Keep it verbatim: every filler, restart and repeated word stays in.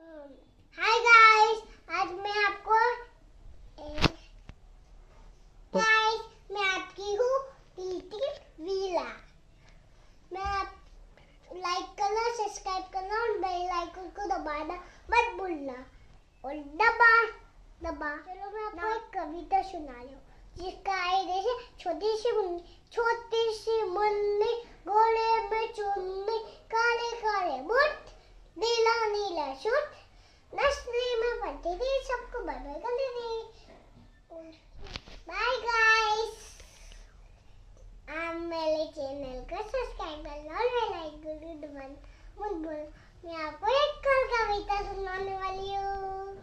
Hi guys, आज मैं आपको गाइस मैं आपकी हूँ टीटी वीरा। मैं आप लाइक करना, सब्सक्राइब करना और बेल आइकन को दबाना मत भूलना और दबा दबा चलो मैं आपको एक कविता सुना रही हूँ जिसका आइडिया है छोटी सी मुन्नी छोटी सी मुन्नी गोले में चुन्नी काले काले बुट नीला नीला सूट नर्सरी में पढ़ती थी सबको बाय बाय करती थी। बाय गाइस, आप मेरे चैनल को सब्सक्राइब करना और बेल आइकन को दबाना मत भूलना। मैं आपको एक कविता सुनाने वाली हूँ।